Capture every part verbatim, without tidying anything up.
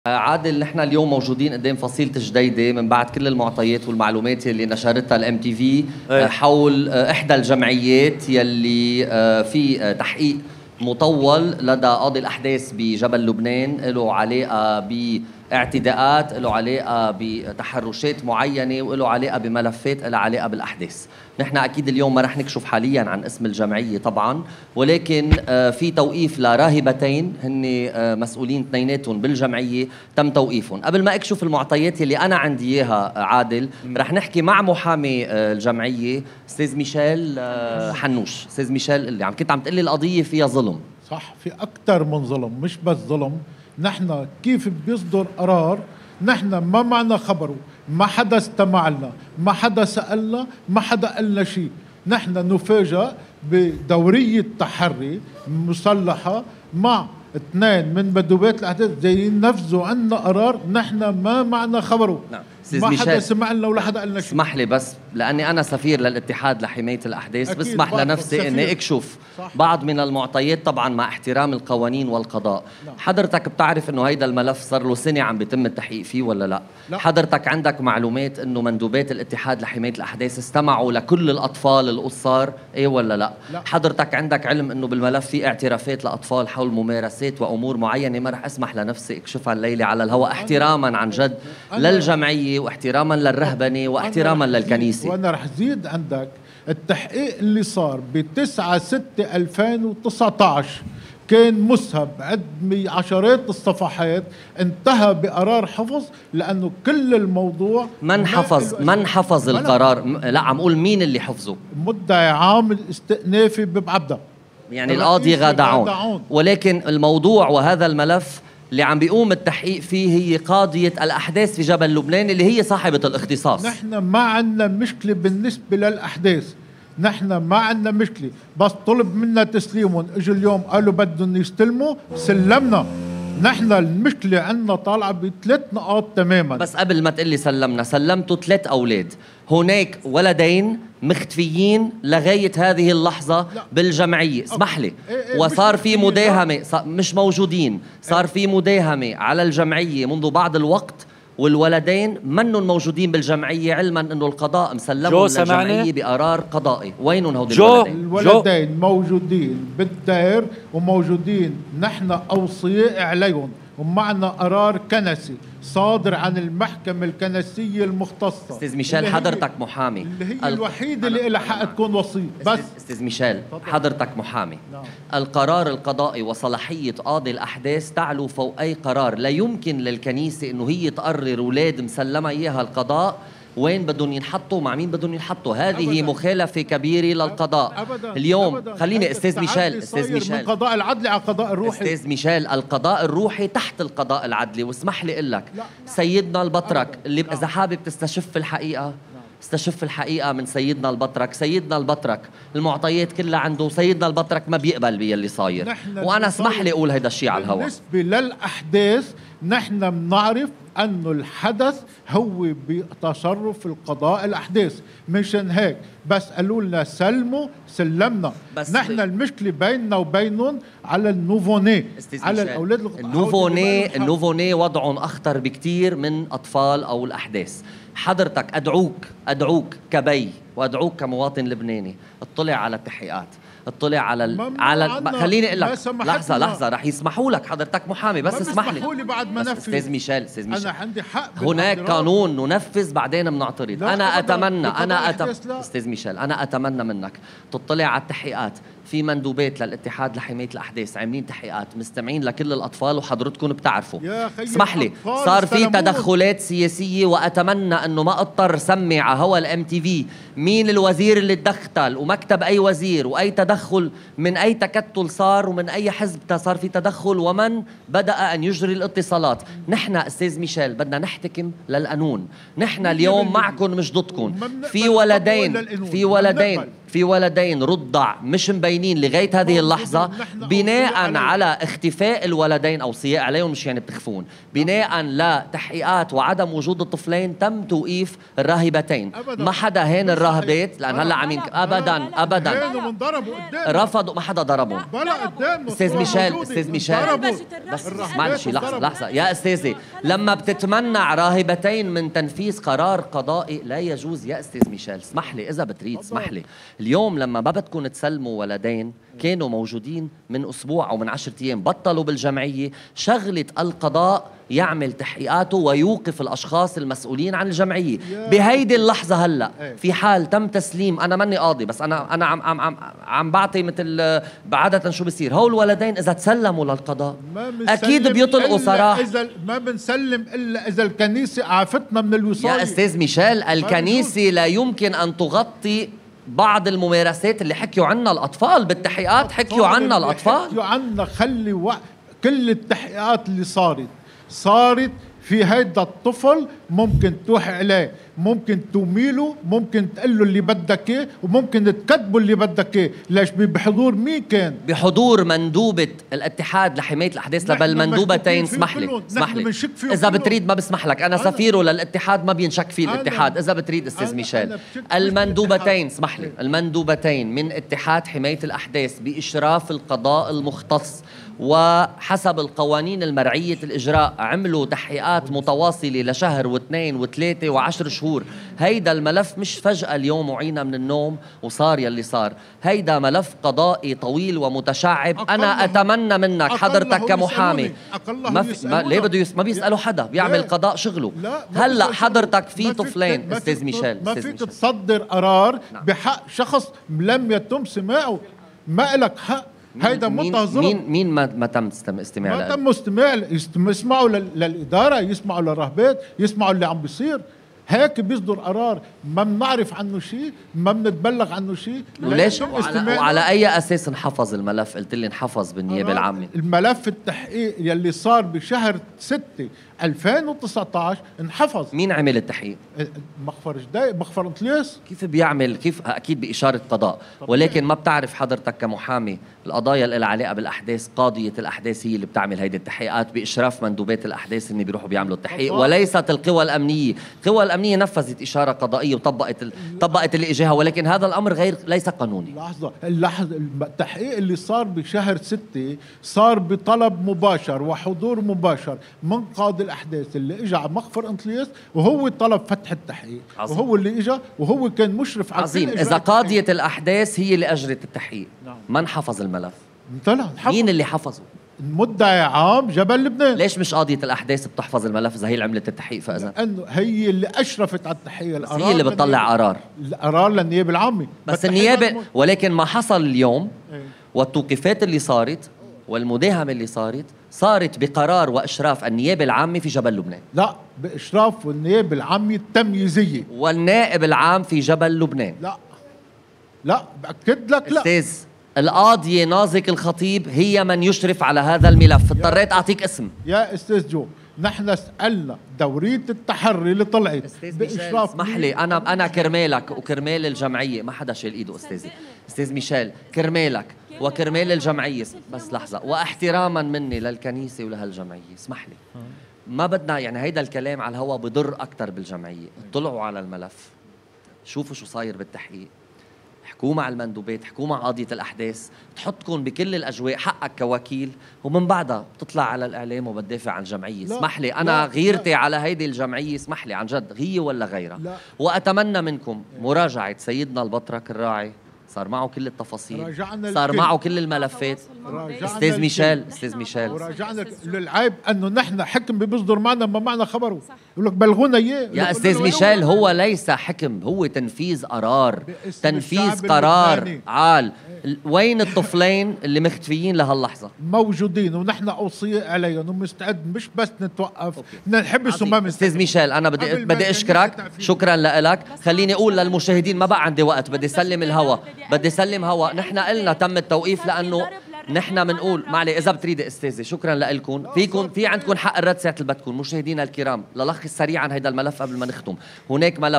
عادل، نحن اليوم موجودين قدام فصيلة جديدة من بعد كل المعطيات والمعلومات يلي نشرتها الام تي في حول احدى الجمعيات يلي في تحقيق مطول لدى قاضي الاحداث بجبل لبنان له علاقه باعتداءات، له علاقه بتحرشات معينه، وله علاقه بملفات لها علاقه بالاحداث. نحن اكيد اليوم ما رح نكشف حاليا عن اسم الجمعيه طبعا، ولكن في توقيف لراهبتين هن مسؤولين اثنيناتهم بالجمعيه تم توقيفهم. قبل ما اكشف المعطيات اللي انا عندي اياها عادل، رح نحكي مع محامي الجمعيه استاذ ميشيل حنوش. استاذ ميشيل، اللي عم كنت عم تقول لي القضيه فيها ظلم. صح، في اكثر من ظلم، مش بس ظلم. نحن كيف بيصدر قرار نحن ما معنا خبره، ما حدا استمع لنا، ما حدا سألنا، ما حدا قالنا شيء. نحن نفاجأ بدورية تحري مسلحة مع اثنين من مندوبات الاحداث جايين ينفذوا عنا قرار نحن ما معنا خبره. نعم. ما حدا سمع لنا ولا حدا قال لنا شيء. اسمح لي بس، لاني انا سفير للاتحاد لحمايه الاحداث، بسمح لنفسي اني اكشف صح. بعض من المعطيات طبعا مع احترام القوانين والقضاء. لا. حضرتك بتعرف انه هيدا الملف صار له سنه عم بيتم التحقيق فيه ولا لا؟ لا. حضرتك عندك معلومات انه مندوبات الاتحاد لحمايه الاحداث استمعوا لكل الاطفال القصار، ايه ولا لا؟ لا. حضرتك عندك علم انه بالملف في اعترافات لاطفال حول ممارسات وامور معينه ما رح اسمح لنفسي اكشفها الليله على الهواء، احتراما عن جد للجمعيه واحتراما للرهبنه واحتراما للكنيسه. وانا رح زيد عندك التحقيق اللي صار ب تسعة ستة ألفين وتسعة عشر كان مسهب عد عشرات الصفحات، انتهى بقرار حفظ لانه كل الموضوع من حفظ من حفظ القرار؟ لا، عم اقول مين اللي حفظه؟ مدعي عام الاستئنافي ببعبده، يعني القاضي غادعون. ولكن الموضوع وهذا الملف اللي عم بيقوم التحقيق فيه هي قاضية الأحداث في جبل لبنان اللي هي صاحبة الاختصاص. نحن ما عندنا مشكلة بالنسبة للأحداث، نحن ما عندنا مشكلة، بس طلب منا تسليمهم، اجوا اليوم قالوا بدهم يستلموا، سلمنا. نحن المشكلة عندنا طالعة بثلاث نقاط تماما. بس قبل ما تقلي سلمنا، سلمتوا ثلاث أولاد، هناك ولدين مختفيين لغاية هذه اللحظة لا. بالجمعية، اسمح لي. إيه إيه وصار في مداهمة، مش موجودين، صار في مداهمة على الجمعية منذ بعض الوقت، والولدين منهم موجودين بالجمعية علما انه القضاء مسلمهم للجمعية بقرار قضائي. وينهم هودي الولدين؟ الولدين موجودين بالدير وموجودين، نحن أوصياء عليهم ومعنا قرار كنسي صادر عن المحكمة الكنسية المختصة. استاذ ميشيل، حضرتك محامي، اللي هي الوحيدة اللي لها حق تكون وصي. بس استاذ ميشيل، حضرتك محامي. نعم. القرار القضائي وصلاحية قاضي الأحداث تعلو فوق أي قرار. لا يمكن للكنيسة إنه هي تقرر أولاد مسلمة إياها القضاء وين بدهم ينحطوا مع مين بدهم ينحطوا. هذه أبداً. مخالفة كبيرة للقضاء. أبداً. اليوم أبداً. خليني استاذ ميشيل استاذ ميشيل من قضاء العدلي على القضاء الروحي. استاذ ميشيل، القضاء الروحي تحت القضاء العدلي. واسمح لي اقول لك، سيدنا البطرك أبداً. اللي اذا حابب تستشف الحقيقة استشف الحقيقة من سيدنا البطرك. سيدنا البطرك المعطيات كلها عنده، سيدنا البطرك ما بيقبل باللي صاير، وانا اسمح لي اقول هيدا الشيء على الهواء. بالنسبة للأحداث نحن بنعرف أنه الحدث هو بتصرف القضاء الأحداث، مشان هيك بس قالوا لنا سلموا سلمنا. بس نحن المشكلة بيننا وبينهم على النوفوني، على الأولاد النوفوني. النوفوني وضعهم أخطر بكتير من أطفال أو الأحداث. حضرتك أدعوك أدعوك كبي وأدعوك كمواطن لبناني، اطلع على التحقيقات، اطلع على ال... على ال... خليني اقول لك لحظه لحظه رح يسمحوا لك، حضرتك محامي بس اسمح لي. اسمحوا لي بعد ما نفذ. استاذ ميشيل استاذ ميشيل انا عندي حق، هناك قانون ننفذ بعدين بنعترض. انا اتمنى انا أتم... استاذ ميشيل انا اتمنى منك تطلع على التحقيقات. في مندوبات للاتحاد لحماية الأحداث عاملين تحقيقات مستمعين لكل الأطفال وحضرتكم بتعرفوا. اسمح لي، صار في تدخلات سياسية وأتمنى أنه ما اضطر سمي على هوا الام تي في مين الوزير اللي تدخل ومكتب أي وزير وأي تدخل من أي تكتل صار ومن أي حزب صار في تدخل ومن بدأ أن يجري الاتصالات. نحن أستاذ ميشيل بدنا نحتكم للقانون. نحن اليوم معكم مش ضدكم. في ولدين في ولدين في ولدين رضع مش مبينين لغاية هذه اللحظة بناء على اختفاء الولدين أو صياء عليهم، مش يعني بتخفون، بناء لتحقيقات وعدم وجود الطفلين تم توقيف الراهبتين. ما حدا هين الراهبات لأن هلا عم أبدا أبدا رفضوا، ما حدا ضربهم. أستاذ ميشيل أستاذ ميشيل بس معلش لحظة لحظة يا أستاذي، لما بتتمنع راهبتين من تنفيذ قرار قضائي لا يجوز يا أستاذ ميشيل. اسمح لي إذا بتريد اسمح لي، اليوم لما ما بدكم تسلموا ولدين كانوا موجودين من أسبوع أو من عشرة أيام بطلوا بالجمعية، شغلة القضاء يعمل تحقيقاته ويوقف الأشخاص المسؤولين عن الجمعية. بهيدي اللحظة هلأ في حال تم تسليم، أنا ماني قاضي بس أنا أنا عم عم عم, عم بعطي مثل عادة شو بصير، هول الولدين إذا تسلموا للقضاء أكيد بيطلقوا صراحة. إذا ما بنسلم إلا إذا الكنيسة عافتنا من الوصاية. يا أستاذ ميشيل الكنيسة لا يمكن أن تغطي بعض الممارسات اللي حكيوا عنها الأطفال بالتحقيقات، حكيوا عنها الأطفال حكيوا عنها. خلي و... كل التحقيقات اللي صارت صارت في هيدا الطفل ممكن توحي عليه، ممكن توميله، ممكن تقول له اللي بدك اياه، وممكن تكذبه اللي بدك اياه. ليش؟ بحضور مين كان؟ بحضور مندوبة الاتحاد لحماية الأحداث، لبل مندوبتين. اسمح لي اسمح لي إذا بتريد ما بسمح لك، أنا سفيره للاتحاد ما بينشك فيه الاتحاد. إذا بتريد أستاذ ميشيل، المندوبتين اسمح لي المندوبتين من اتحاد حماية الأحداث بإشراف القضاء المختص وحسب القوانين المرعية الإجراء عملوا تحقيقات متواصلة لشهر واثنين وثلاثة وعشر شهور. هيدا الملف مش فجأة اليوم وعينا من النوم وصار يلي صار، هيدا ملف قضائي طويل ومتشعب. أنا أتمنى منك حضرتك كمحامي ما, في ما ليه بده يس... ما بيسألوا حدا، بيعمل قضاء شغله. هلا حضرتك في طفلين أستاذ ميشيل، ما فيك تصدر قرار نعم. بحق شخص لم يتم سماعه، ما لك حق. هيدا متهزر. مين مين ما, ما تم استماع ما تم استماع يسمعوا للإدارة، يسمعوا للرهبات، يسمعوا اللي عم بيصير. هيك بيصدر قرار ما بنعرف عنه شيء، ما بنتبلغ عنه شيء. وليش وعلى, وعلى أي أساس انحفظ الملف؟ قلت لي انحفظ بالنيابة العامة. الملف التحقيق يلي صار بشهر ستة ألفين وتسعة عشر انحفظ. مين عمل التحقيق؟ مخفر جداي، مخفر انطليس. كيف بيعمل؟ كيف؟ أكيد بإشارة قضاء، ولكن ما بتعرف حضرتك كمحامي القضايا اللي لها علاقة بالأحداث، قاضية الأحداث هي اللي بتعمل هيدي التحقيقات بإشراف مندوبات الأحداث اللي بيروحوا بيعملوا التحقيق، وليست القوى الأمنية. القوى الأمنية نفذت إشارة قضائية وطبقت ال... طبقت اللي إجاها، ولكن هذا الأمر غير ليس قانوني. لحظة اللحظة التحقيق اللي صار بشهر ستة صار بطلب مباشر وحضور مباشر من قاضي الأحداث اللي إجا على مخفر انطليس، وهو طلب فتح التحقيق. عظيم. وهو اللي إجا وهو كان مشرف على عظيم. إذا قاضية الأحداث هي اللي أجرت التحقيق نعم. ما انحفظ الملف. طلع مين اللي حفظه؟ المدعي عام جبل لبنان. ليش مش قاضية الأحداث بتحفظ الملف إذا هي اللي عملت التحقيق؟ فإذا لأنه هي اللي أشرفت على التحقيق، القرار هي اللي بتطلع قرار، القرار للنيابة العامة. بس النيابة، ولكن ما حصل اليوم ايه؟ والتوقيفات اللي صارت والمداهمة اللي صارت صارت بقرار وإشراف النيابة العامة في جبل لبنان. لا، بإشراف النيابة العامة التمييزية والنائب العام في جبل لبنان. لا لا بأكد لك. لا أستاذ، القاضية نازك الخطيب هي من يشرف على هذا الملف. اضطريت أعطيك اسم يا أستاذ جو. نحن سألنا دورية التحري اللي طلعت بإشراف. اسمح لي، أنا أنا كرمالك وكرمال الجمعية، ما حدا شايل إيده أستاذي. أستاذ ميشيل كرمالك وكرمال الجمعية، بس لحظة، واحتراما مني للكنيسة ولهالجمعية اسمح لي، ما بدنا يعني هيدا الكلام على الهوا بضر أكتر بالجمعية. اطلعوا على الملف، شوفوا شو صاير بالتحقيق، حكوا مع المندوبات، حكوا مع قاضية الأحداث، تحطكم بكل الأجواء، حقك كوكيل، ومن بعدها بتطلع على الإعلام وبتدافع عن الجمعية. اسمح لي، أنا لا غيرتي لا على هيدي الجمعية، اسمح لي عن جد، هي ولا غيرها. لا. وأتمنى منكم مراجعة سيدنا البطرك الراعي، صار معه كل التفاصيل، صار معه كل الملفات. استاذ ميشيل استاذ ميشيل وراجعنا. العيب انه نحن حكم بيصدر معنا ما معنا خبره، يقول لك بلغونا اياه. يا استاذ ميشيل هو ليس حكم، هو تنفيذ قرار، تنفيذ قرار عال. وين الطفلين اللي مختفيين لهاللحظه؟ موجودين ونحن اوصياء عليهم ومستعد، مش بس نتوقف نحبس وما مستعد. استاذ ميشيل انا بدي بدي اشكرك، شكرا لك. خليني اقول للمشاهدين ما بقى عندي وقت، بدي اسلم الهوا بدي اسلم هوا. نحن قلنا تم التوقيف لانه نحن بنقول معلي اذا بتريد استاذي، شكرا لكم، فيكم في عندكم حق الرد ساعه اللي بدكم. مشاهدينا الكرام، للخص سريعا هيدا الملف قبل ما نختم. هناك ملف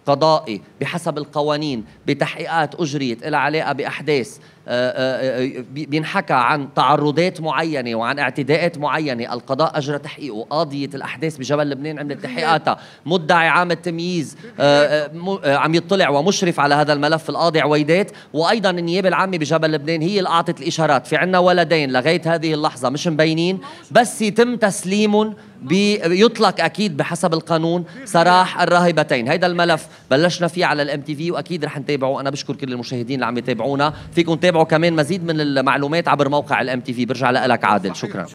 قضائي بحسب القوانين بتحقيقات أجريت إلى علاقة بأحداث بينحكى عن تعرضات معينة وعن اعتداءات معينة، القضاء أجرى تحقيقه. قاضية الأحداث بجبل لبنان عملت تحقيقاتها، مدعي عام التمييز عم يطلع ومشرف على هذا الملف القاضي عويدات، وأيضا النيابة العامة بجبل لبنان هي اللي أعطت الإشارات. في عنا ولدين لغاية هذه اللحظة مش مبينين، بس يتم تسليمهم بيطلق أكيد بحسب القانون سراح الراهبتين. هيدا الملف بلشنا فيه على الام تي في وأكيد رح نتابعه. أنا بشكر كل المشاهدين اللي عم يتابعونا، فيكم تابعوا كمان مزيد من المعلومات عبر موقع الام تي في. برجع لك عادل، شكرا.